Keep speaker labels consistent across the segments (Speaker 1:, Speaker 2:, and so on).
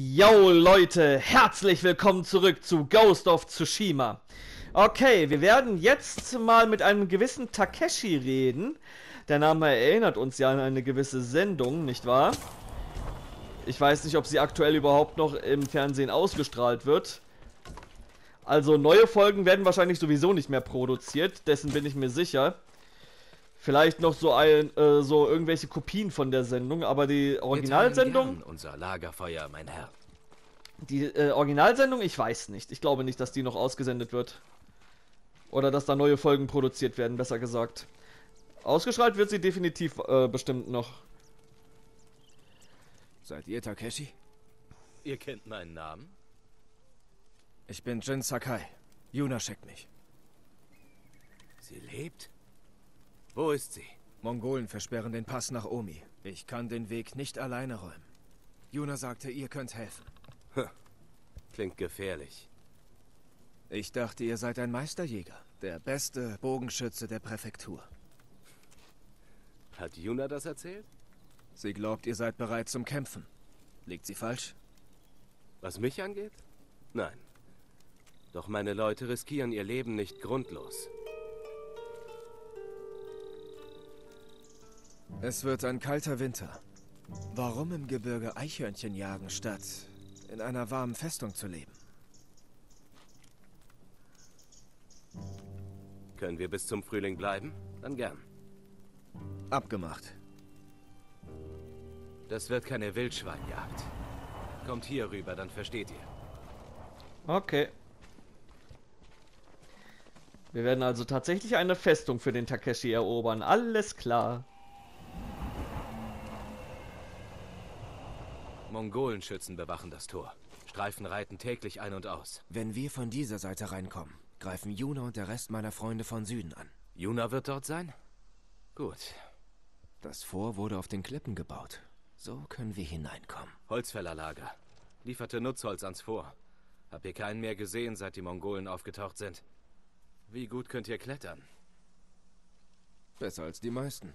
Speaker 1: Yo Leute, herzlich willkommen zurück zu Ghost of Tsushima. Okay, wir werden jetzt mal mit einem gewissen Takeshi reden. Der Name erinnert uns ja an eine gewisse Sendung, nicht wahr? Ich weiß nicht, ob sie aktuell überhaupt noch im Fernsehen ausgestrahlt wird. Also neue Folgen werden wahrscheinlich sowieso nicht mehr produziert, dessen bin ich mir sicher. Vielleicht noch so irgendwelche Kopien von der Sendung, aber die Originalsendung...
Speaker 2: Unser Lagerfeuer, mein Herr.
Speaker 1: Die Originalsendung, ich weiß nicht. Ich glaube nicht, dass die noch ausgesendet wird. Oder dass da neue Folgen produziert werden, besser gesagt. Ausgestrahlt wird sie definitiv bestimmt noch.
Speaker 3: Seid ihr Takeshi?
Speaker 2: Ihr kennt meinen Namen?
Speaker 3: Ich bin Jin Sakai. Yuna schickt mich.
Speaker 2: Sie lebt? Wo ist sie?
Speaker 3: Mongolen versperren den Pass nach Omi. Ich kann den Weg nicht alleine räumen. Yuna sagte, ihr könnt helfen.
Speaker 2: Klingt gefährlich.
Speaker 3: Ich dachte, ihr seid ein Meisterjäger. Der beste Bogenschütze der Präfektur.
Speaker 2: Hat Yuna das erzählt?
Speaker 3: Sie glaubt, ihr seid bereit zum Kämpfen. Liegt sie falsch?
Speaker 2: Was mich angeht? Nein. Doch meine Leute riskieren ihr Leben nicht grundlos.
Speaker 3: Es wird ein kalter Winter. Warum im Gebirge Eichhörnchen jagen, statt in einer warmen Festung zu leben?
Speaker 2: Können wir bis zum Frühling bleiben? Dann gern.
Speaker 3: Abgemacht.
Speaker 2: Das wird keine Wildschweinjagd. Kommt hier rüber, dann versteht ihr.
Speaker 1: Okay. Wir werden also tatsächlich eine Festung für den Takeshi erobern. Alles klar.
Speaker 2: Mongolenschützen bewachen das Tor. Streifen reiten täglich ein und aus.
Speaker 3: Wenn wir von dieser Seite reinkommen, greifen Yuna und der Rest meiner Freunde von Süden an.
Speaker 2: Yuna wird dort sein? Gut.
Speaker 3: Das Fort wurde auf den Klippen gebaut. So können wir hineinkommen.
Speaker 2: Holzfällerlager. Lieferte Nutzholz ans Fort. Hab ihr keinen mehr gesehen, seit die Mongolen aufgetaucht sind. Wie gut könnt ihr klettern?
Speaker 3: Besser als die meisten.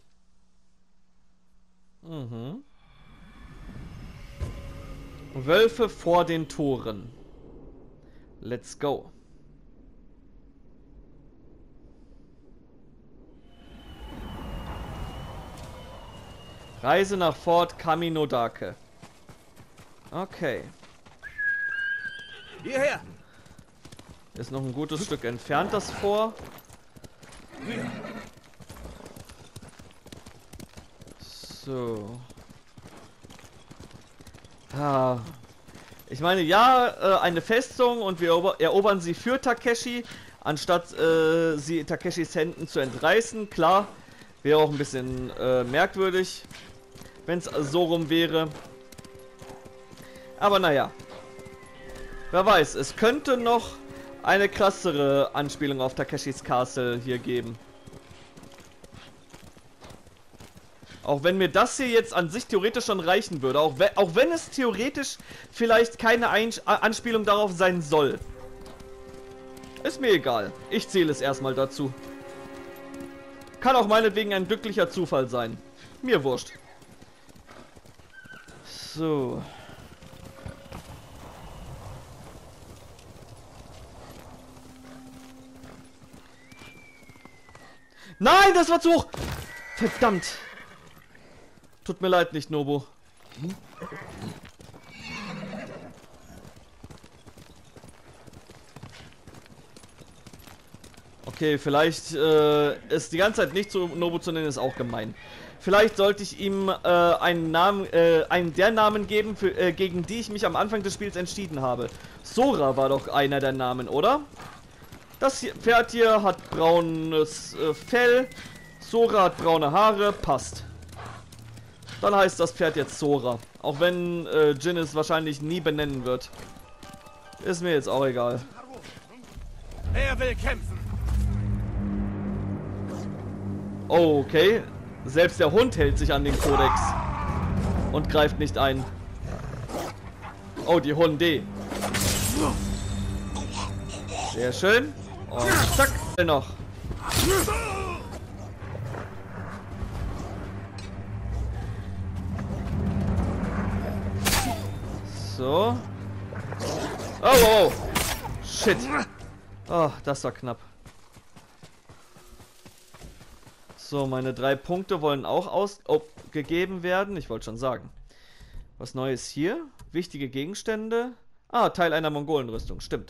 Speaker 1: Mhm. Wölfe vor den Toren. Let's go. Reise nach Fort Kaminodake. Okay.
Speaker 3: Hierher!
Speaker 1: Ist noch ein gutes Stück entfernt, das Fort. So. Ich meine, ja, eine Festung und wir erobern sie für Takeshi, anstatt sie Takeshis Händen zu entreißen. Klar, wäre auch ein bisschen merkwürdig, wenn es so rum wäre. Aber naja. Wer weiß, es könnte noch eine krassere Anspielung auf Takeshis Castle hier geben. Auch wenn mir das hier jetzt an sich theoretisch schon reichen würde. Auch wenn es theoretisch vielleicht keine Anspielung darauf sein soll. Ist mir egal. Ich zähle es erstmal dazu. Kann auch meinetwegen ein glücklicher Zufall sein. Mir wurscht. So. Nein, das war zu hoch! Verdammt! Tut mir leid, nicht Nobu. Okay, vielleicht ist die ganze Zeit nicht zu Nobu zu nennen, ist auch gemein. Vielleicht sollte ich ihm einen der Namen geben, gegen die ich mich am Anfang des Spiels entschieden habe. Sora war doch einer der Namen, oder? Das Pferd hier hat braunes Fell. Sora hat braune Haare. Passt. Dann heißt das Pferd jetzt Sora. Auch wenn Jin es wahrscheinlich nie benennen wird. Ist mir jetzt auch egal.
Speaker 2: Wer will kämpfen?
Speaker 1: Oh, okay. Selbst der Hund hält sich an den Kodex. Und greift nicht ein. Oh, die Hunde. Sehr schön. Und zack, noch. So. Oh, oh, oh. Shit. Oh, das war knapp. So, meine 3 Punkte wollen auch ausgegeben werden. Ich wollte schon sagen. Was Neues hier? Wichtige Gegenstände. Ah, Teil einer Mongolenrüstung. Stimmt.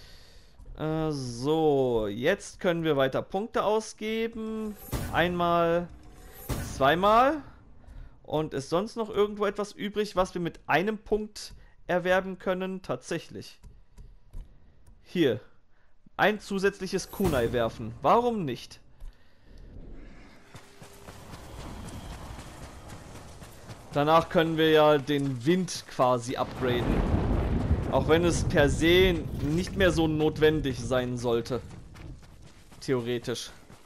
Speaker 1: So, jetzt können wir weiter Punkte ausgeben. Einmal, zweimal. Und ist sonst noch irgendwo etwas übrig, was wir mit einem Punkt erwerben können? Tatsächlich. Hier. Ein zusätzliches Kunai werfen. Warum nicht? Danach können wir ja den Wind quasi upgraden. Auch wenn es per se nicht mehr so notwendig sein sollte. Theoretisch.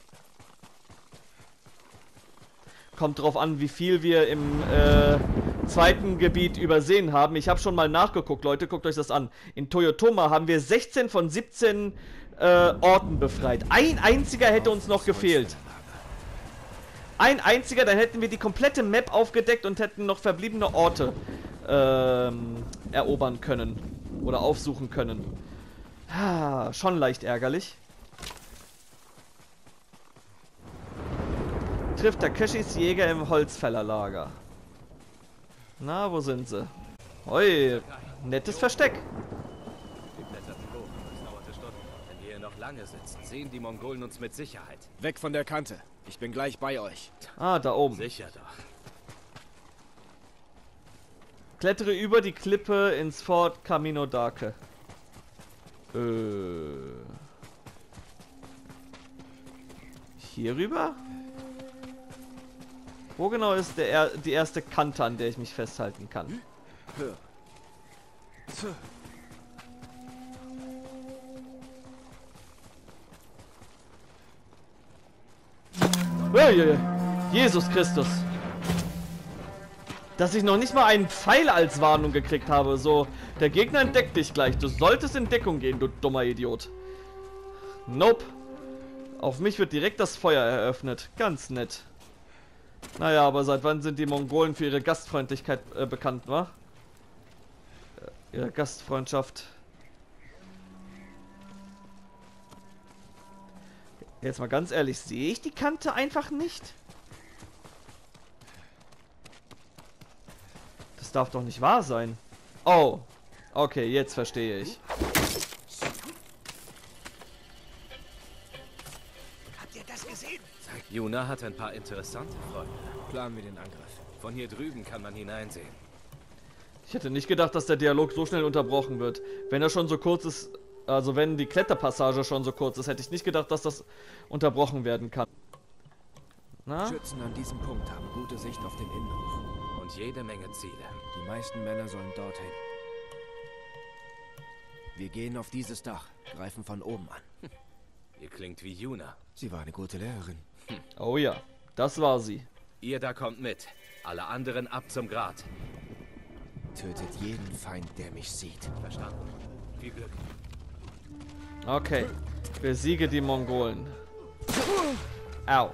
Speaker 1: Kommt drauf an, wie viel wir im zweiten Gebiet übersehen haben. Ich habe schon mal nachgeguckt, Leute, guckt euch das an. In Toyotoma haben wir 16 von 17 Orten befreit. Ein einziger hätte uns noch gefehlt. Ein einziger, dann hätten wir die komplette Map aufgedeckt und hätten noch verbliebene Orte erobern können. Oder aufsuchen können. Ah, schon leicht ärgerlich. Trifft Takeshis Jäger im Holzfällerlager. Na, wo sind sie? Oi, nettes Versteck.
Speaker 2: Wir kletterten hoch. Es dauerte Stunden. Wenn wir hier noch lange sitzen, sehen die Mongolen uns mit Sicherheit.
Speaker 3: Weg von der Kante. Ich bin gleich bei euch.
Speaker 1: Ah, da oben.
Speaker 2: Sicher doch.
Speaker 1: Klettere über die Klippe ins Fort Camino d'Arce. Hier rüber? Wo genau ist die erste Kante, an der ich mich festhalten kann? Jesus Christus! Dass ich noch nicht mal einen Pfeil als Warnung gekriegt habe. So, der Gegner entdeckt dich gleich. Du solltest in Deckung gehen, du dummer Idiot. Nope. Auf mich wird direkt das Feuer eröffnet. Ganz nett. Naja, aber seit wann sind die Mongolen für ihre Gastfreundlichkeit bekannt, wa? Ihre Gastfreundschaft. Jetzt mal ganz ehrlich, sehe ich die Kante einfach nicht? Das darf doch nicht wahr sein. Oh. Okay, jetzt verstehe ich.
Speaker 3: Habt ihr das gesehen?
Speaker 2: Yuna hat ein paar interessante Freunde.
Speaker 3: Planen wir den Angriff.
Speaker 2: Von hier drüben kann man hineinsehen.
Speaker 1: Ich hätte nicht gedacht, dass der Dialog so schnell unterbrochen wird. Wenn er schon so kurz ist, also wenn die Kletterpassage schon so kurz ist, hätte ich nicht gedacht, dass das unterbrochen werden kann. Na?
Speaker 3: Schützen an diesem Punkt haben gute Sicht auf den Innenhof.
Speaker 2: Und jede Menge Ziele.
Speaker 3: Die meisten Männer sollen dorthin. Wir gehen auf dieses Dach, greifen von oben an.
Speaker 2: Ihr klingt wie Yuna.
Speaker 3: Sie war eine gute Lehrerin.
Speaker 1: Oh ja, das war sie.
Speaker 2: Ihr da kommt mit. Alle anderen ab zum Grat.
Speaker 3: Tötet jeden Feind, der mich sieht.
Speaker 2: Verstanden. Viel Glück.
Speaker 1: Okay. Besiege die Mongolen. Au.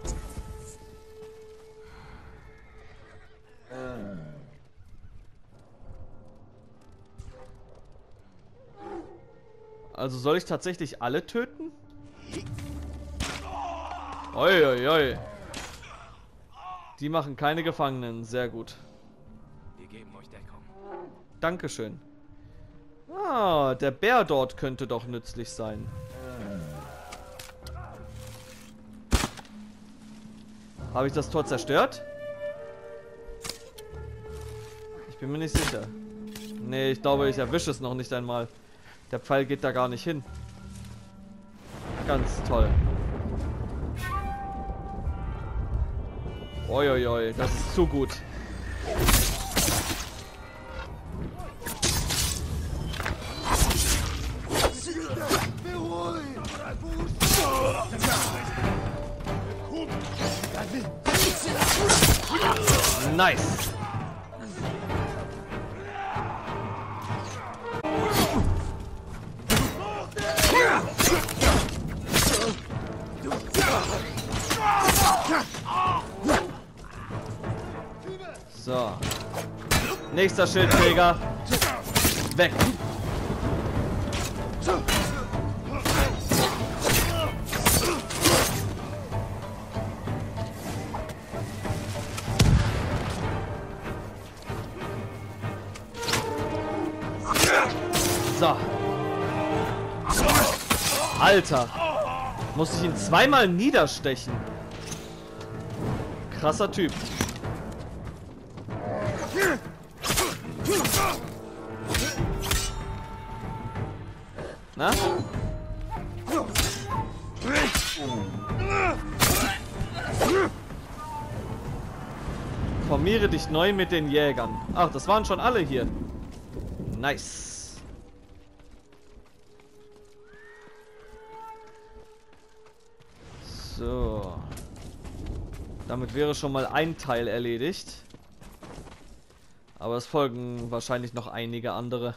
Speaker 1: Also soll ich tatsächlich alle töten? Oi, oi, oi. Die machen keine Gefangenen. Sehr gut.
Speaker 2: Wir geben euch Deckung.
Speaker 1: Dankeschön. Ah, der Bär dort könnte doch nützlich sein. Habe ich das Tor zerstört? Ich bin mir nicht sicher. Nee, ich glaube, ich erwische es noch nicht einmal. Der Pfeil geht da gar nicht hin. Ganz toll. Oi, das ist zu gut. Nice. So. Nächster Schildträger. Weg. So. Alter. Muss ich ihn zweimal niederstechen. Krasser Typ. Na? Formiere dich neu mit den Jägern. Ach, das waren schon alle hier. Nice. So. Damit wäre schon mal ein Teil erledigt. Aber es folgen wahrscheinlich noch einige andere.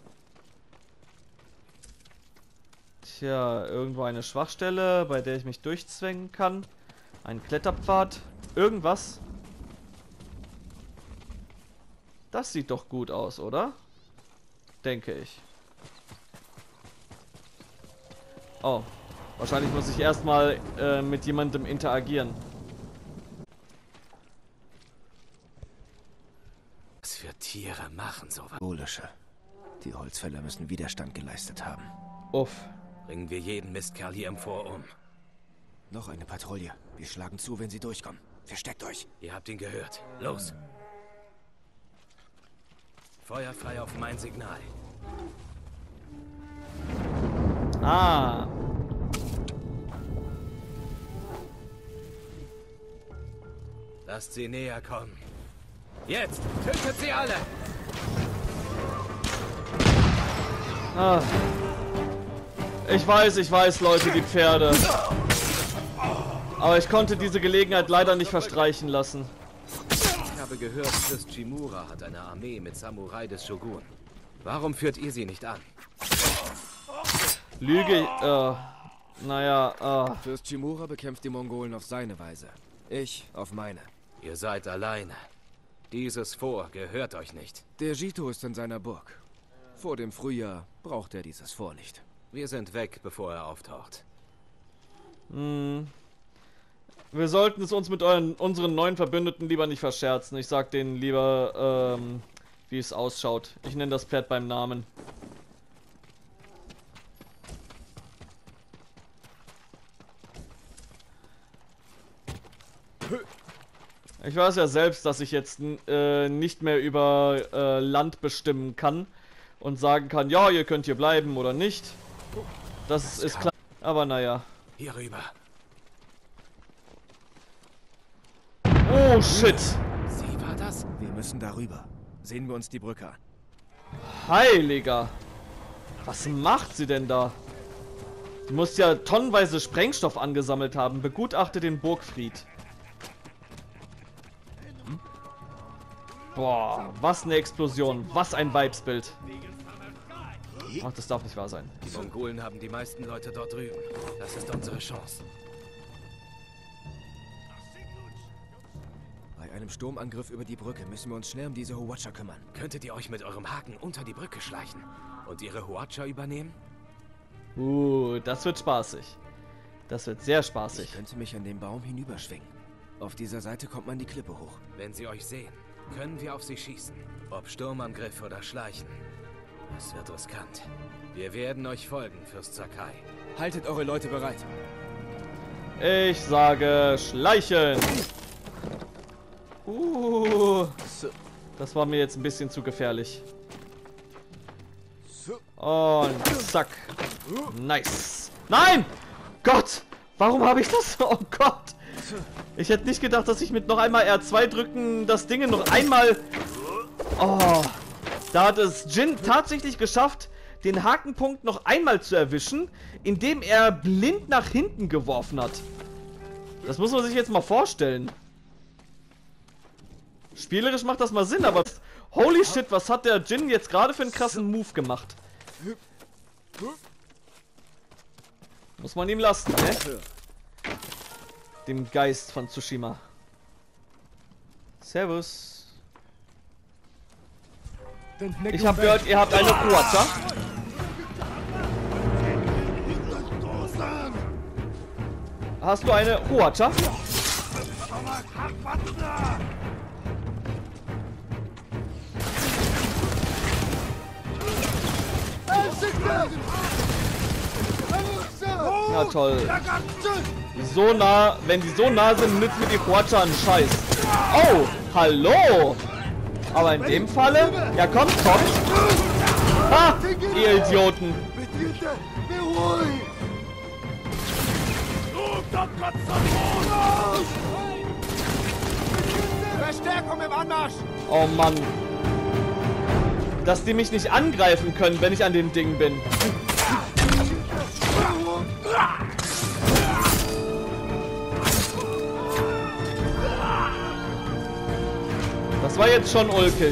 Speaker 1: Tja, irgendwo eine Schwachstelle, bei der ich mich durchzwängen kann. Ein Kletterpfad. Irgendwas. Das sieht doch gut aus, oder? Denke ich. Oh. Wahrscheinlich muss ich erstmal mit jemandem interagieren.
Speaker 2: Was für Tiere machen sowas?
Speaker 3: Mongolische. Die Holzfäller müssen Widerstand geleistet haben.
Speaker 1: Uff.
Speaker 2: Bringen wir jeden Mistkerl hier im Fort um.
Speaker 3: Noch eine Patrouille. Wir schlagen zu, wenn sie durchkommen. Versteckt euch.
Speaker 2: Ihr habt ihn gehört. Los! Feuer frei auf mein Signal.
Speaker 1: Ah.
Speaker 2: Lasst sie näher kommen. Jetzt! Tötet sie alle!
Speaker 1: Ah. Ich weiß, Leute, die Pferde. Aber ich konnte diese Gelegenheit leider nicht verstreichen lassen.
Speaker 2: Ich habe gehört, Fürst Shimura hat eine Armee mit Samurai des Shogun. Warum führt ihr sie nicht an?
Speaker 1: Lüge, naja,
Speaker 3: Fürst Shimura bekämpft die Mongolen auf seine Weise. Ich auf meine.
Speaker 2: Ihr seid alleine. Dieses Fort gehört euch nicht.
Speaker 3: Der Jito ist in seiner Burg. Vor dem Frühjahr braucht er dieses Fort nicht.
Speaker 2: Wir sind weg, bevor er auftaucht.
Speaker 1: Wir sollten es uns mit unseren neuen Verbündeten lieber nicht verscherzen. Ich sag denen lieber, wie es ausschaut. Ich nenne das Pferd beim Namen. Ich weiß ja selbst, dass ich jetzt nicht mehr über Land bestimmen kann und sagen kann, ja, ihr könnt hier bleiben oder nicht. Das ist klar. Aber naja.
Speaker 2: Hier rüber.
Speaker 1: Oh shit.
Speaker 2: Sie war das?
Speaker 3: Wir müssen darüber. Sehen wir uns die Brücke an.
Speaker 1: Heiliger. Was macht sie denn da? Die muss ja tonnenweise Sprengstoff angesammelt haben. Begutachte den Burgfried. Boah, was eine Explosion. Was ein Vibesbild. Ach, das darf nicht wahr sein.
Speaker 2: Die Mongolen haben die meisten Leute dort drüben. Das ist unsere Chance.
Speaker 3: Bei einem Sturmangriff über die Brücke müssen wir uns schnell um diese Huacha kümmern.
Speaker 2: Könntet ihr euch mit eurem Haken unter die Brücke schleichen und ihre Huacha übernehmen?
Speaker 1: Das wird spaßig. Das wird sehr
Speaker 3: Ich
Speaker 1: spaßig.
Speaker 3: könnte mich an den Baum hinüberschwingen. Auf dieser Seite kommt man die Klippe hoch.
Speaker 2: Wenn sie euch sehen, können wir auf sie schießen. Ob Sturmangriff oder Schleichen. Es wird riskant. Wir werden euch folgen, Fürst Sakai.
Speaker 3: Haltet eure Leute bereit.
Speaker 1: Ich sage Schleichen. Das war mir jetzt ein bisschen zu gefährlich. Und zack. Nice. Nein! Gott! Warum habe ich das? Oh Gott! Ich hätte nicht gedacht, dass ich mit noch einmal R2 drücken das Ding noch einmal... Oh. Da hat es Jin tatsächlich geschafft, den Hakenpunkt noch einmal zu erwischen, indem er blind nach hinten geworfen hat. Das muss man sich jetzt mal vorstellen. Spielerisch macht das mal Sinn, aber... Holy shit, was hat der Jin jetzt gerade für einen krassen Move gemacht? Muss man ihm lassen, ne? Dem Geist von Tsushima. Servus. Ich habe gehört, ihr habt eine Quatscha. Hast du eine Quatscha? Na toll. So nah, wenn die so nah sind, nützt mir die Quatscha einen Scheiß. Oh, hallo. Aber in dem Falle, ja kommt. Ha, ihr Idioten.
Speaker 3: Verstärkung im Anmarsch!
Speaker 1: Oh Mann. Dass die mich nicht angreifen können, wenn ich an dem Ding bin. Das war jetzt schon ulkig.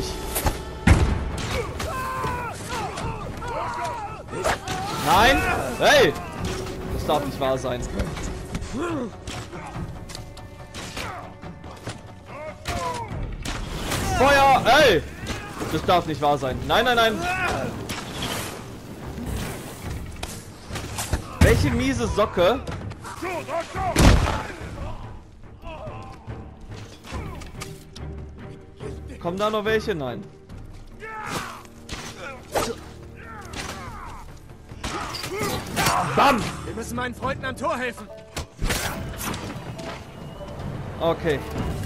Speaker 1: Nein! Hey! Das darf nicht wahr sein. Feuer! Ey! Das darf nicht wahr sein. Nein, nein, nein! Welche miese Socke? Kommen da noch welche? Nein. Bam!
Speaker 3: Wir müssen meinen Freunden am Tor helfen.
Speaker 1: Okay.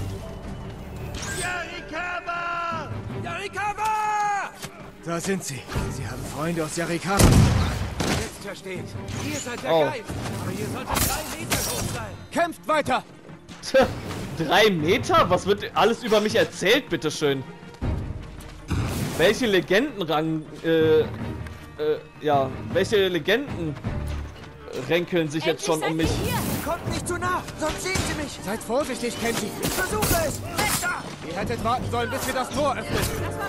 Speaker 3: Yarikawa! Yarikawa! Da sind sie. Sie haben Freunde aus Yarikawa. Jetzt versteht. Ihr seid der Geist. Aber ihr solltet 3 Meter groß sein. Kämpft weiter!
Speaker 1: Tja, 3 Meter? Was wird alles über mich erzählt, bitteschön? Welche Legendenrang, ja, welche Legenden ränkeln sich jetzt schon um mich?
Speaker 3: Kommt nicht zu nah, sonst sehen sie mich. Seid vorsichtig, Kenji. Ich versuche es. Weiter! Ihr hättet warten sollen, bis wir das Tor öffnen.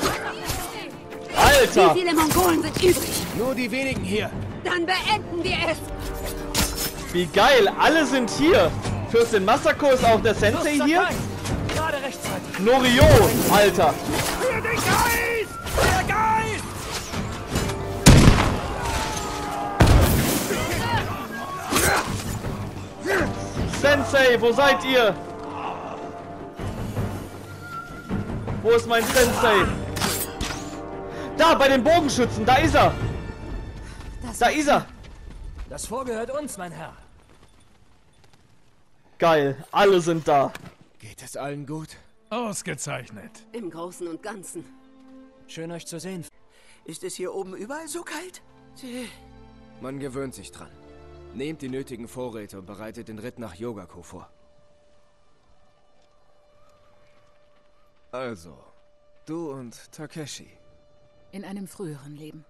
Speaker 1: Alter!
Speaker 4: Wie viele Mongolen sind übrig?
Speaker 3: Nur die wenigen hier.
Speaker 4: Dann beenden wir es.
Speaker 1: Wie geil, alle sind hier. Fürstin Masako ist auch der Sensei hier.
Speaker 3: Gerade rechtzeitig.
Speaker 1: Norio, Alter.
Speaker 3: Für den Geist! Der Geist!
Speaker 1: Sensei, wo seid ihr? Wo ist mein Sensei? Da, bei den Bogenschützen, da ist er. Da ist er.
Speaker 3: Das Fort gehört uns, mein Herr.
Speaker 1: Geil, alle sind da.
Speaker 3: Geht es allen gut?
Speaker 5: Ausgezeichnet.
Speaker 4: Im Großen und Ganzen.
Speaker 3: Schön euch zu sehen.
Speaker 6: Ist es hier oben überall so kalt?
Speaker 3: Man gewöhnt sich dran. Nehmt die nötigen Vorräte und bereitet den Ritt nach Yogaku vor. Also, du und Takeshi.
Speaker 7: In einem früheren Leben.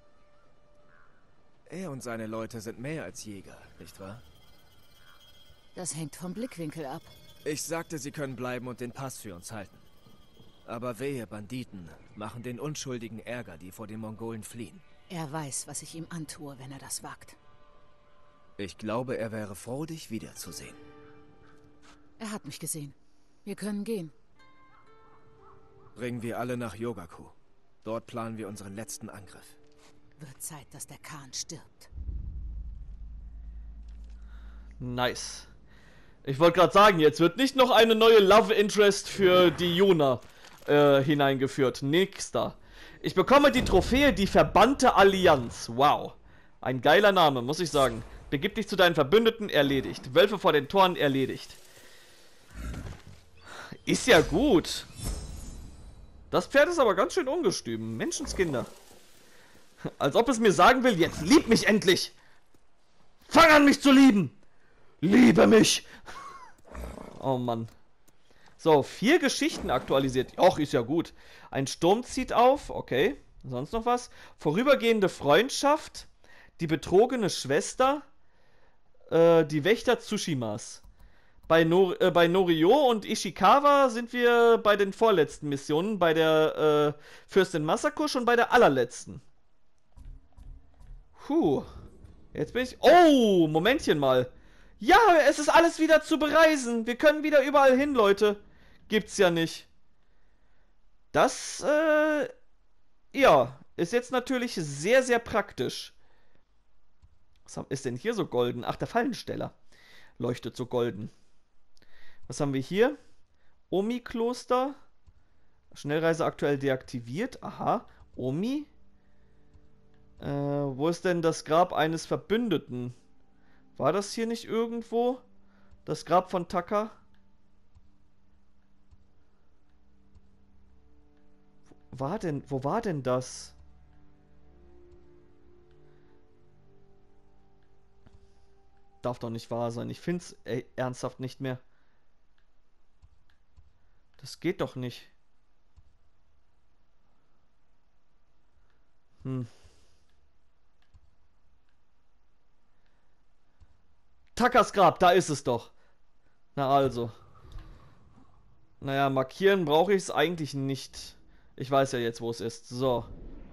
Speaker 3: Er und seine Leute sind mehr als Jäger, nicht wahr?
Speaker 7: Das hängt vom Blickwinkel ab.
Speaker 3: Ich sagte, sie können bleiben und den Pass für uns halten. Aber wehe, Banditen machen den Unschuldigen Ärger, die vor den Mongolen fliehen.
Speaker 7: Er weiß, was ich ihm antue, wenn er das wagt.
Speaker 3: Ich glaube, er wäre froh, dich wiederzusehen.
Speaker 7: Er hat mich gesehen. Wir können gehen.
Speaker 3: Bringen wir alle nach Yogaku. Dort planen wir unseren letzten Angriff.
Speaker 7: Wird Zeit, dass der Khan stirbt.
Speaker 1: Nice. Ich wollte gerade sagen, jetzt wird nicht noch eine neue Love Interest für die Yuna hineingeführt. Nächster. Ich bekomme die Trophäe Die Verbannte Allianz. Wow. Ein geiler Name, muss ich sagen. Begib dich zu deinen Verbündeten, erledigt. Wölfe vor den Toren, erledigt. Ist ja gut. Das Pferd ist aber ganz schön ungestüm. Menschenskinder. Als ob es mir sagen will, jetzt lieb mich endlich. Fang an, mich zu lieben. Liebe mich. Oh Mann. So, 4 Geschichten aktualisiert. Och, ist ja gut. Ein Sturm zieht auf. Okay. Sonst noch was? Vorübergehende Freundschaft. Die betrogene Schwester. Die Wächter Tsushimas. Bei Norio und Ishikawa sind wir bei den vorletzten Missionen. Bei der Fürstin Masako schon bei der allerletzten. Jetzt bin ich... Oh, Momentchen mal. Ja, es ist alles wieder zu bereisen. Wir können wieder überall hin, Leute. Gibt's ja nicht. Das Ja, ist jetzt natürlich sehr, sehr praktisch. Was ist denn hier so golden? Ach, der Fallensteller leuchtet so golden. Was haben wir hier? Omi-Kloster. Schnellreise aktuell deaktiviert. Aha. Omi. Wo ist denn das Grab eines Verbündeten? War das hier nicht irgendwo? Das Grab von Taka? Wo war denn das? Darf doch nicht wahr sein. Ich find's ernsthaft nicht mehr. Das geht doch nicht. Takas Grab, da ist es doch. Na also. Naja, markieren brauche ich es eigentlich nicht. Ich weiß ja jetzt, wo es ist. So.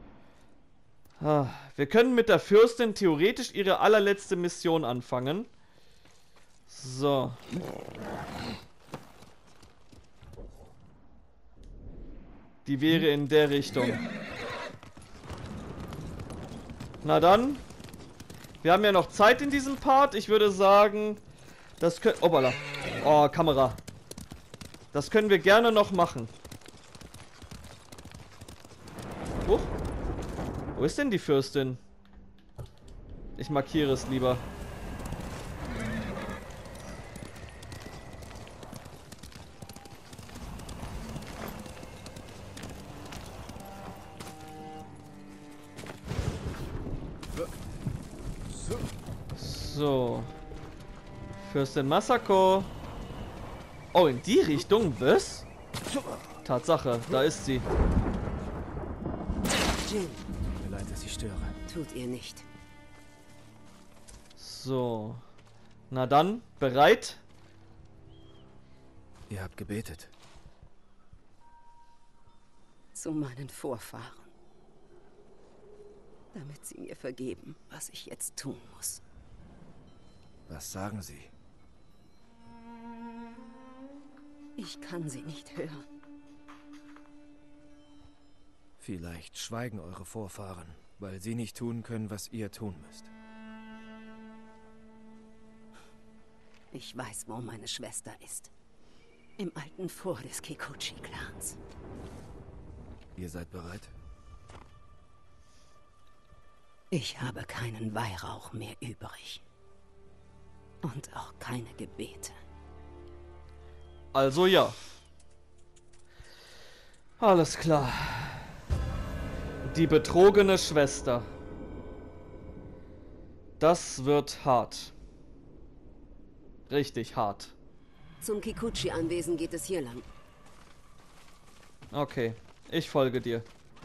Speaker 1: Wir können mit der Fürstin theoretisch ihre allerletzte Mission anfangen. So. Die wäre in der Richtung. Na dann. Wir haben ja noch Zeit in diesem Part. Ich würde sagen, das können... Opala. Oh, Kamera. Das können wir gerne noch machen. Huch. Wo ist denn die Fürstin? Ich markiere es lieber. So. Fürstin Masako. Oh, in die Richtung? Was? Tatsache, da ist sie.
Speaker 4: Jin,
Speaker 3: Tut mir leid, dass ich störe.
Speaker 4: tut ihr nicht.
Speaker 1: So. Na dann, bereit?
Speaker 3: Ihr habt gebetet.
Speaker 4: Zu meinen Vorfahren. Damit sie mir vergeben, was ich jetzt tun muss.
Speaker 3: Was sagen Sie?
Speaker 4: Ich kann sie nicht hören.
Speaker 3: Vielleicht schweigen eure Vorfahren, weil sie nicht tun können, was ihr tun müsst.
Speaker 4: Ich weiß, wo meine Schwester ist. Im alten Fort des Kikuchi-Clans.
Speaker 3: Ihr seid bereit?
Speaker 4: Ich habe keinen Weihrauch mehr übrig. Und auch keine Gebete.
Speaker 1: Also ja. Alles klar. Die betrogene Schwester. Das wird hart. Richtig hart.
Speaker 4: Zum Kikuchi-Anwesen geht es hier lang.
Speaker 1: Okay, ich folge dir.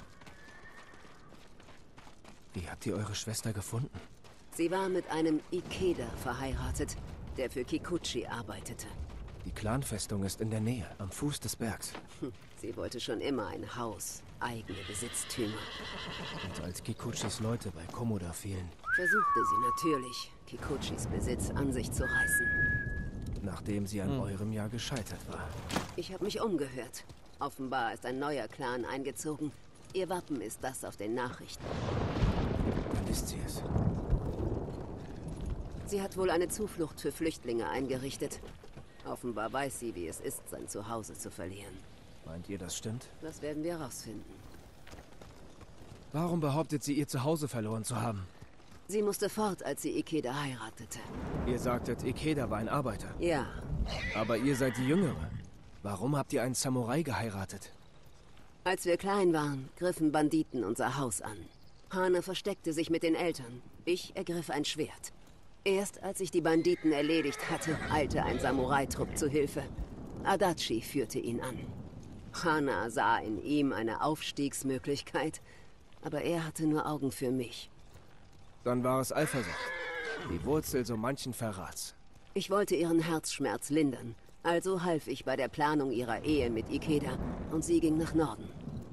Speaker 3: Wie habt ihr eure Schwester gefunden?
Speaker 4: Sie war mit einem Ikeda verheiratet, der für Kikuchi arbeitete.
Speaker 3: Die Clanfestung ist in der Nähe, am Fuß des Bergs.
Speaker 4: Sie wollte schon immer ein Haus, eigene Besitztümer.
Speaker 3: Und als Kikuchis Leute bei Komoda fielen,
Speaker 4: Versuchte sie natürlich, Kikuchis Besitz an sich zu reißen.
Speaker 3: nachdem sie an eurem Jahr gescheitert war.
Speaker 4: Ich habe mich umgehört. Offenbar ist ein neuer Clan eingezogen. Ihr Wappen ist das auf den Nachrichten.
Speaker 3: Dann ist sie es.
Speaker 4: Sie hat wohl eine Zuflucht für Flüchtlinge eingerichtet. Offenbar weiß sie, wie es ist, sein Zuhause zu verlieren.
Speaker 3: Meint ihr, das stimmt?
Speaker 4: Das werden wir herausfinden.
Speaker 3: Warum behauptet sie, ihr Zuhause verloren zu haben?
Speaker 4: Sie musste fort, als sie Ikeda heiratete.
Speaker 3: Ihr sagtet, Ikeda war ein Arbeiter.
Speaker 4: Ja,
Speaker 3: Aber ihr seid die Jüngere. Warum habt ihr einen Samurai geheiratet?
Speaker 4: als wir klein waren, griffen Banditen unser Haus an. Hana versteckte sich mit den Eltern. Ich ergriff ein Schwert. Erst als ich die Banditen erledigt hatte, eilte ein Samurai-Trupp zu Hilfe. Adachi führte ihn an. Hana sah in ihm eine Aufstiegsmöglichkeit, aber er hatte nur Augen für mich.
Speaker 3: Dann war es Eifersucht. Die Wurzel so manchen Verrats.
Speaker 4: Ich wollte ihren Herzschmerz lindern, also half ich bei der Planung ihrer Ehe mit Ikeda und sie ging nach Norden.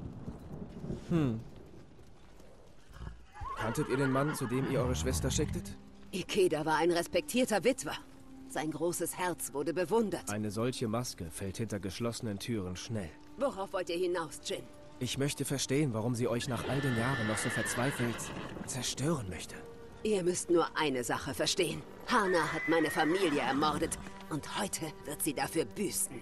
Speaker 3: Kanntet ihr den Mann, zu dem ihr eure Schwester schicktet?
Speaker 4: Ikeda war ein respektierter Witwer. Sein großes Herz wurde bewundert.
Speaker 3: Eine solche Maske fällt hinter geschlossenen Türen schnell.
Speaker 4: Worauf wollt ihr hinaus, Jin?
Speaker 3: Ich möchte verstehen, warum sie euch nach all den Jahren noch so verzweifelt zerstören möchte.
Speaker 4: Ihr müsst nur eine Sache verstehen. Hana hat meine Familie ermordet und heute wird sie dafür büßen.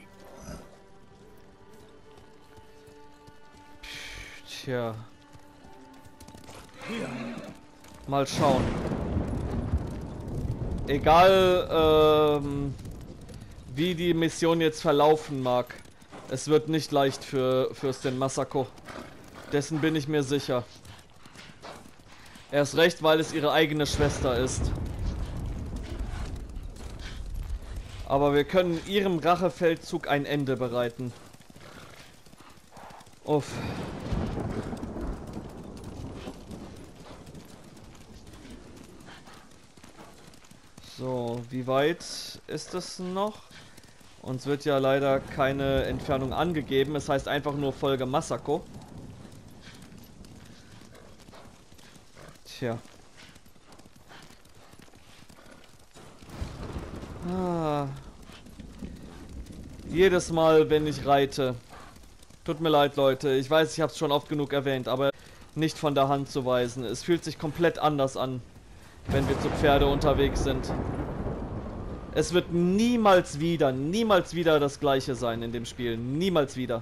Speaker 1: Tja. Mal schauen. Egal, wie die Mission jetzt verlaufen mag. Es wird nicht leicht für Fürstin Masako. Dessen bin ich mir sicher. Erst recht, weil es ihre eigene Schwester ist. Aber wir können ihrem Rachefeldzug ein Ende bereiten. Uff. So, wie weit ist es noch? Uns wird ja leider keine Entfernung angegeben. Es heißt einfach nur Folge Masako. Tja. Jedes Mal, wenn ich reite. Tut mir leid, Leute. Ich weiß, ich habe es schon oft genug erwähnt, aber nicht von der Hand zu weisen. Es fühlt sich komplett anders an, wenn wir zu Pferde unterwegs sind. Es wird niemals wieder das Gleiche sein in dem Spiel. Niemals wieder.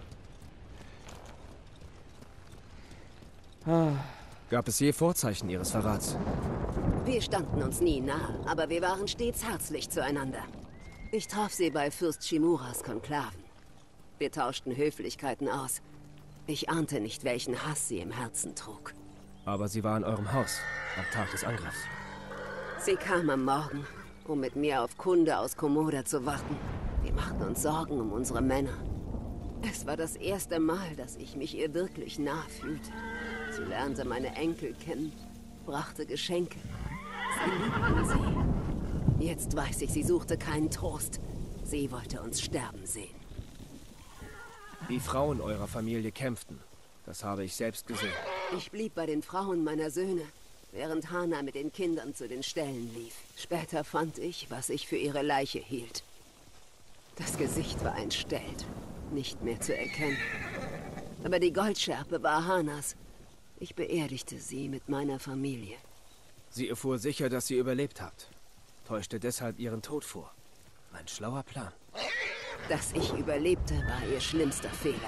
Speaker 3: Gab es je Vorzeichen ihres Verrats?
Speaker 4: Wir standen uns nie nah, aber wir waren stets herzlich zueinander. Ich traf sie bei Fürst Shimuras Konklaven. Wir tauschten Höflichkeiten aus. Ich ahnte nicht, welchen Hass sie im Herzen trug.
Speaker 3: Aber sie war in eurem Haus, am Tag des Angriffs.
Speaker 4: Sie kam am Morgen, um mit mir auf Kunde aus Komoda zu warten. Wir machten uns Sorgen um unsere Männer. Es war das erste Mal, dass ich mich ihr wirklich nah fühlte. Sie lernte meine Enkel kennen, brachte Geschenke. Sie liebten sie. Jetzt weiß ich, sie suchte keinen Trost. Sie wollte uns sterben sehen.
Speaker 3: Die Frauen eurer Familie kämpften. Das habe ich selbst gesehen.
Speaker 4: Ich blieb bei den Frauen meiner Söhne, während Hana mit den Kindern zu den Ställen lief. Später fand ich, was ich für ihre Leiche hielt. Das Gesicht war entstellt, nicht mehr zu erkennen. Aber die Goldschärpe war Hanas. Ich beerdigte sie mit meiner Familie.
Speaker 3: Sie erfuhr sicher, dass ihr überlebt habt. Täuschte deshalb ihren Tod vor. Ein schlauer Plan.
Speaker 4: Dass ich überlebte, war ihr schlimmster Fehler.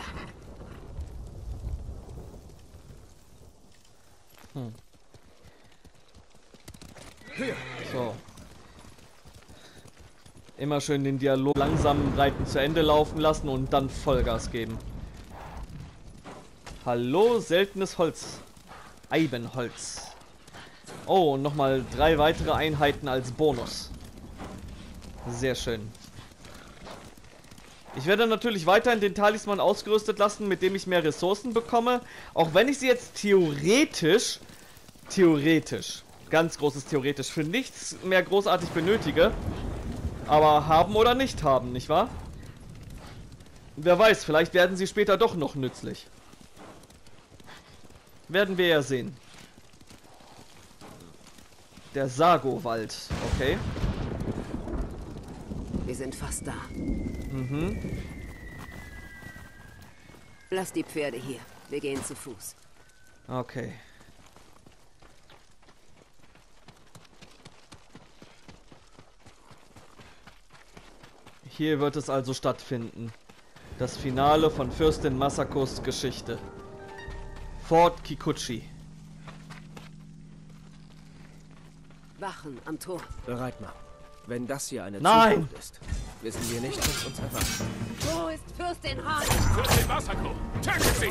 Speaker 1: So. Immer schön den Dialog langsam reiten zu Ende laufen lassen und dann Vollgas geben. Hallo, seltenes Holz. Eibenholz. Oh, und nochmal 3 weitere Einheiten als Bonus. Sehr schön. Ich werde natürlich weiterhin den Talisman ausgerüstet lassen, mit dem ich mehr Ressourcen bekomme. Auch wenn ich sie jetzt theoretisch, ganz großes theoretisch, für nichts mehr großartig benötige. Aber haben oder nicht haben, nicht wahr? Wer weiß, vielleicht werden sie später doch noch nützlich. Werden wir ja sehen. Der Sago-Wald, okay.
Speaker 4: Wir sind fast da.
Speaker 1: Mhm.
Speaker 4: Lass die Pferde hier. Wir gehen zu Fuß.
Speaker 1: Okay. Hier wird es also stattfinden. Das Finale von Fürstin Masakos Geschichte. Fort Kikuchi.
Speaker 4: Wachen am Tor.
Speaker 3: Bereit mal. Wenn das hier eine
Speaker 1: Nein!
Speaker 3: Zukunft ist, wissen wir nicht, was uns erwartet.
Speaker 4: Wo ist Fürstin Hana?
Speaker 5: Fürstin Masako! Tötet sie!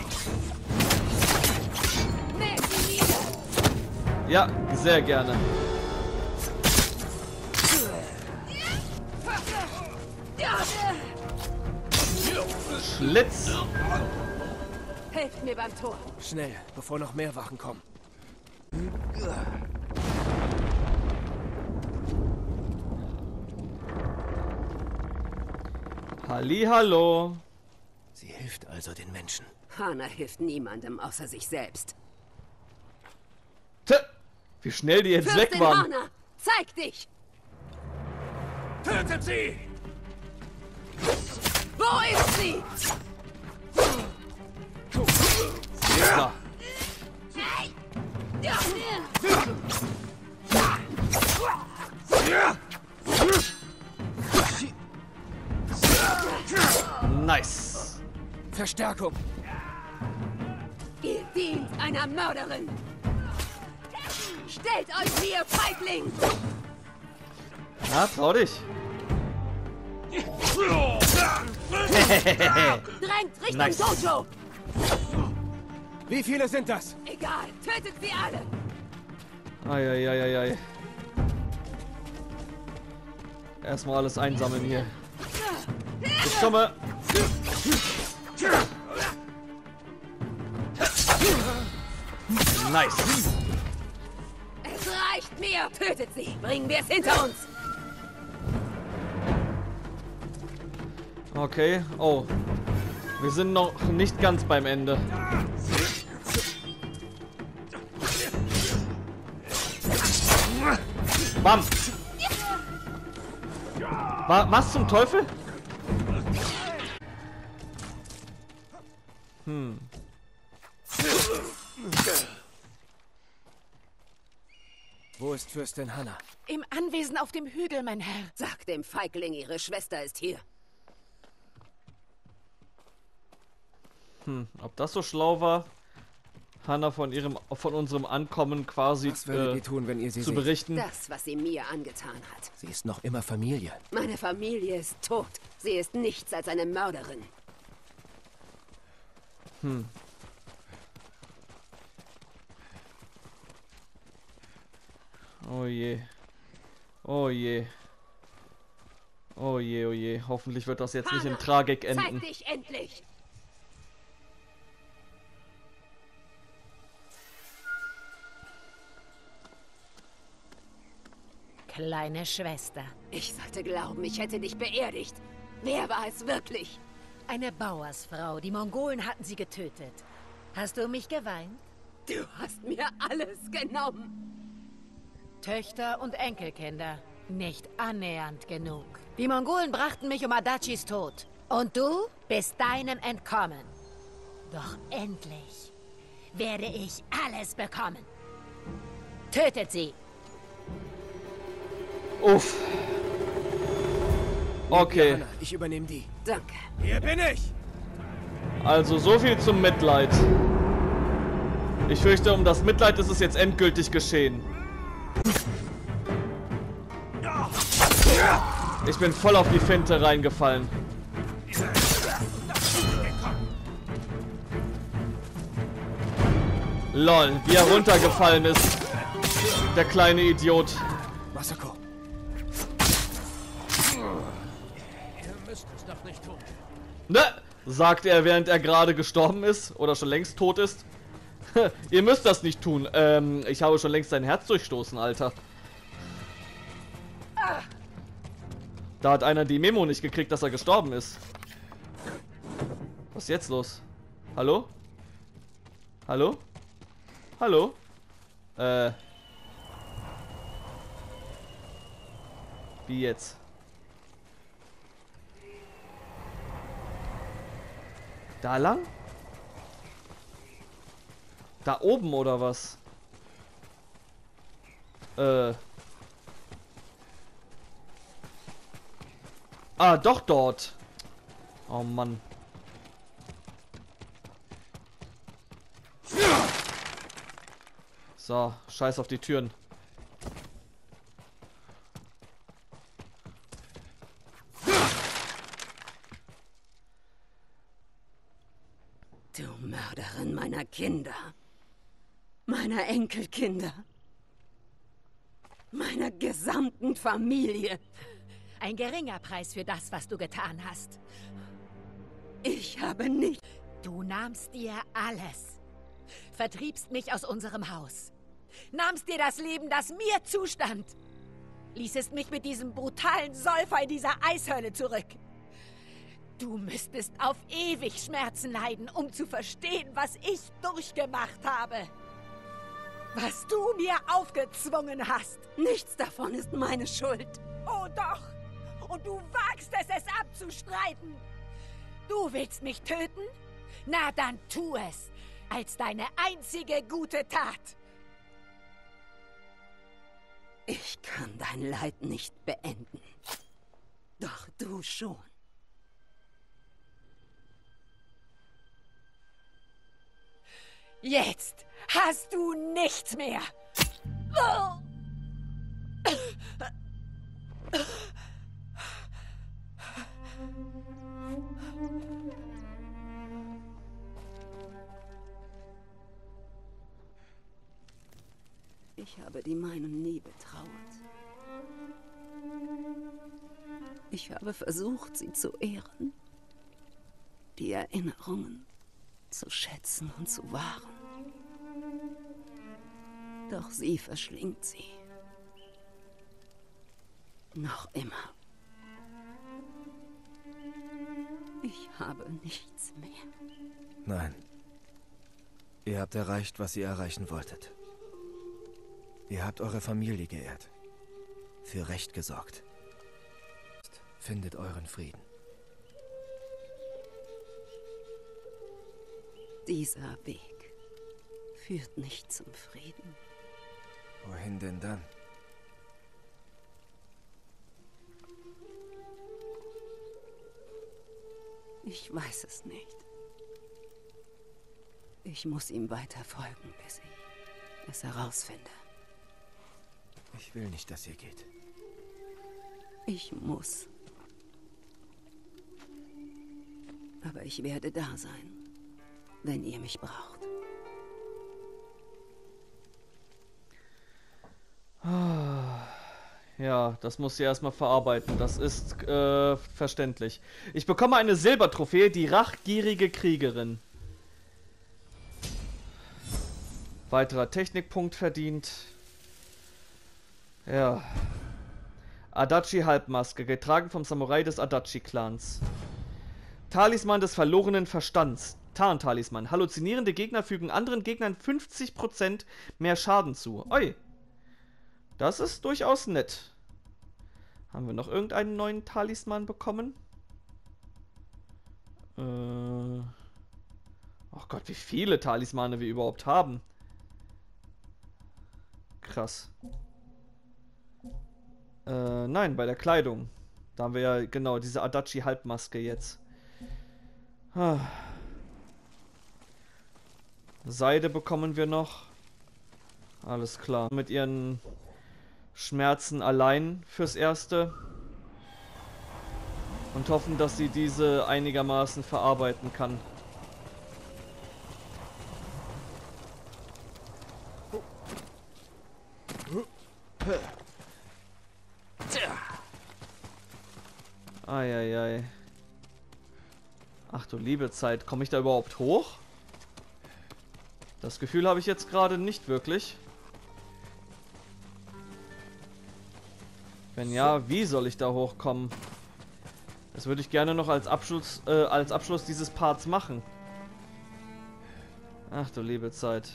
Speaker 4: Mäht sie nieder!
Speaker 1: Ja, sehr gerne. Schlitz!
Speaker 4: Helft mir beim Tor.
Speaker 3: Schnell, bevor noch mehr Wachen kommen.
Speaker 1: Hallihallo.
Speaker 3: Sie hilft also den Menschen.
Speaker 4: Hana hilft niemandem außer sich selbst.
Speaker 1: Tö, wie schnell die jetzt weg
Speaker 4: Fürstin
Speaker 1: waren.
Speaker 4: Hana, zeig dich!
Speaker 5: Tötet sie!
Speaker 4: Wo ist sie?
Speaker 1: So. Nice.
Speaker 3: Verstärkung.
Speaker 4: Ihr dient einer Mörderin. Stellt euch mir, Feigling!
Speaker 1: Na, trau dich.
Speaker 4: Drängt Richtung
Speaker 1: Nice.
Speaker 4: Dojo!
Speaker 3: Wie viele sind das?
Speaker 4: Egal, tötet sie alle!
Speaker 1: Eieieiei. Erstmal alles einsammeln hier. Ich komme. Nice.
Speaker 4: Es reicht mir! Tötet sie! Bringen wir es hinter uns!
Speaker 1: Okay. Oh. Wir sind noch nicht ganz beim Ende. Bam. Was zum Teufel?
Speaker 3: Wo ist Fürstin Hannah?
Speaker 7: Im Anwesen auf dem Hügel, mein Herr.
Speaker 4: Sagt dem Feigling, ihre Schwester ist hier.
Speaker 1: Ob das so schlau war, Hannah von unserem Ankommen quasi
Speaker 3: Was würdet ihr tun, wenn ihr sie
Speaker 1: zu
Speaker 3: seht?
Speaker 1: berichten?
Speaker 4: Das, was sie mir angetan hat.
Speaker 3: Sie ist noch immer Familie.
Speaker 4: Meine Familie ist tot. Sie ist nichts als eine Mörderin.
Speaker 1: Oh je. Oh je. Oh je, oh je. Hoffentlich wird das jetzt nicht in
Speaker 4: Hannah,
Speaker 1: Tragik
Speaker 4: zeig
Speaker 1: enden.
Speaker 4: dich endlich!
Speaker 7: Kleine Schwester.
Speaker 4: Ich sollte glauben, ich hätte dich beerdigt. Wer war es wirklich?
Speaker 7: Eine Bauersfrau. Die Mongolen hatten sie getötet. Hast du mich geweint?
Speaker 4: Du hast mir alles genommen.
Speaker 7: Töchter und Enkelkinder. Nicht annähernd genug. Die Mongolen brachten mich um Adachis Tod. Und du bist deinem entkommen. Doch endlich werde ich alles bekommen. Tötet sie.
Speaker 1: Uff. Okay.
Speaker 3: Hannah, ich übernehme die.
Speaker 4: Danke.
Speaker 3: Hier bin ich!
Speaker 1: Also so viel zum Mitleid. Ich fürchte, um das Mitleid ist es jetzt endgültig geschehen. Ich bin voll auf die Finte reingefallen. Lol, wie er runtergefallen ist. Der kleine Idiot.
Speaker 3: Masako.
Speaker 5: Ihr müsst es doch nicht tun.
Speaker 1: Ne? Sagt er, während er gerade gestorben ist oder schon längst tot ist. Ihr müsst das nicht tun. Ich habe schon längst sein Herz durchstoßen, Alter. Da hat einer die Memo nicht gekriegt, dass er gestorben ist. Was ist jetzt los? Hallo? Hallo? Hallo? Wie jetzt? Da lang? Da oben oder was? Ah, doch dort. Oh Mann. So, scheiß auf die Türen.
Speaker 4: Du Mörderin meiner Kinder. Meiner Enkelkinder. Meiner gesamten Familie.
Speaker 7: Ein geringer Preis für das, was du getan hast.
Speaker 4: Ich habe nicht...
Speaker 7: Du nahmst dir alles. Vertriebst mich aus unserem Haus. Nahmst dir das Leben, das mir zustand. Ließest mich mit diesem brutalen Säufer in dieser Eishölle zurück. Du müsstest auf ewig Schmerzen leiden, um zu verstehen, was ich durchgemacht habe. Was du mir aufgezwungen hast.
Speaker 4: Nichts davon ist meine Schuld.
Speaker 7: Oh doch! Und du wagst es, es abzustreiten. Du willst mich töten? Na, dann tu es. als deine einzige gute Tat.
Speaker 4: Ich kann dein Leid nicht beenden. Doch du schon.
Speaker 7: Jetzt hast du nichts mehr. Oh.
Speaker 4: Ich habe die meinen nie betrauert. Ich habe versucht, sie zu ehren, die Erinnerungen zu schätzen und zu wahren. Doch sie verschlingt sie. Noch immer. Ich habe nichts mehr.
Speaker 3: Nein. Ihr habt erreicht, was ihr erreichen wolltet. Ihr habt eure Familie geehrt. Für Recht gesorgt. Findet euren Frieden.
Speaker 4: Dieser Weg führt nicht zum Frieden.
Speaker 3: Wohin denn dann?
Speaker 4: Ich weiß es nicht. Ich muss ihm weiter folgen, bis ich es herausfinde.
Speaker 3: Ich will nicht, dass ihr geht.
Speaker 4: Ich muss. Aber ich werde da sein, wenn ihr mich braucht.
Speaker 1: Ja, das muss sie erstmal verarbeiten. Das ist verständlich. Ich bekomme eine Silbertrophäe, die rachgierige Kriegerin. Weiterer Technikpunkt verdient. Ja. Adachi-Halbmaske, getragen vom Samurai des Adachi-Clans. Talisman des verlorenen Verstands. Tarn-Talisman. Halluzinierende Gegner fügen anderen Gegnern 50% mehr Schaden zu. Oi. Das ist durchaus nett. Haben wir noch irgendeinen neuen Talisman bekommen? Ach Gott, wie viele Talismane wir überhaupt haben. Krass. Nein, bei der Kleidung. Da haben wir ja genau diese Adachi-Halbmaske jetzt. Seide bekommen wir noch. Alles klar. Mit ihren Schmerzen allein fürs Erste. Und hoffen, dass sie diese einigermaßen verarbeiten kann. Eieiei. Ach du liebe Zeit, komme ich da überhaupt hoch? Das Gefühl habe ich jetzt gerade nicht wirklich. Wenn ja, wie soll ich da hochkommen? Das würde ich gerne noch als Abschluss dieses Parts machen. Ach du liebe Zeit.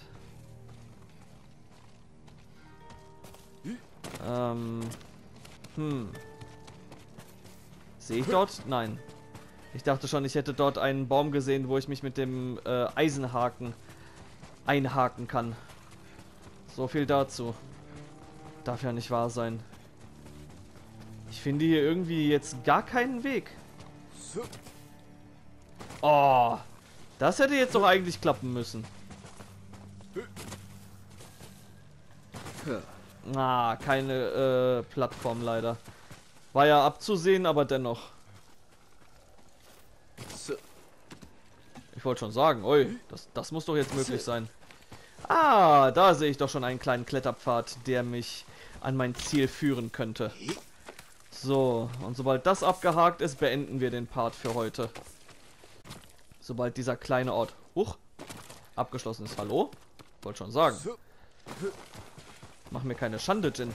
Speaker 1: Sehe ich dort? Nein. Ich dachte schon, ich hätte dort einen Baum gesehen, wo ich mich mit dem Eisenhaken einhaken kann. So viel dazu. Darf ja nicht wahr sein. Ich finde hier irgendwie jetzt gar keinen Weg. Oh, das hätte jetzt doch eigentlich klappen müssen. Ah, keine Plattform leider. War ja abzusehen, aber dennoch. Ich wollte schon sagen, oi, das muss doch jetzt möglich sein. Ah, da sehe ich doch schon einen kleinen Kletterpfad, der mich an mein Ziel führen könnte. So, und sobald das abgehakt ist, beenden wir den Part für heute. Sobald dieser kleine Ort, abgeschlossen ist. Hallo? Wollte schon sagen. Mach mir keine Schande, Jin.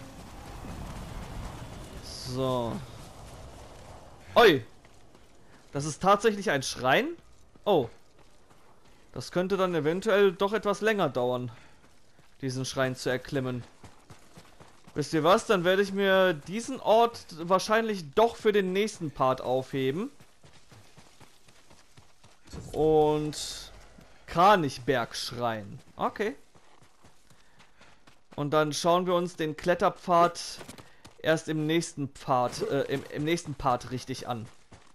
Speaker 1: So. Oi! Das ist tatsächlich ein Schrein? Oh. Das könnte dann eventuell doch etwas länger dauern, diesen Schrein zu erklimmen. Wisst ihr was? Dann werde ich mir diesen Ort wahrscheinlich doch für den nächsten Part aufheben. Und Kranichbergschrein. Okay. Und dann schauen wir uns den Kletterpfad erst im nächsten Part, im nächsten Part richtig an.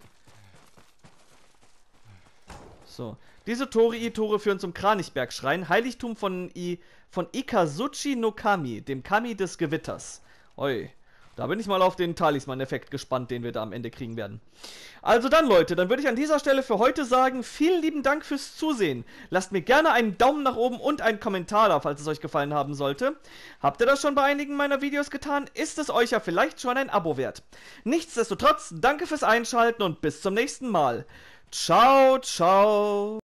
Speaker 1: So. Diese Tore führen zum Kranichbergschrein, Heiligtum von Ikazuchi no Kami, dem Kami des Gewitters. Oi. Da bin ich mal auf den Talisman-Effekt gespannt, den wir da am Ende kriegen werden. Also dann, Leute, dann würde ich an dieser Stelle für heute sagen, vielen lieben Dank fürs Zusehen. Lasst mir gerne einen Daumen nach oben und einen Kommentar da, falls es euch gefallen haben sollte. Habt ihr das schon bei einigen meiner Videos getan? Ist es euch ja vielleicht schon ein Abo wert. Nichtsdestotrotz, danke fürs Einschalten und bis zum nächsten Mal. Ciao, ciao.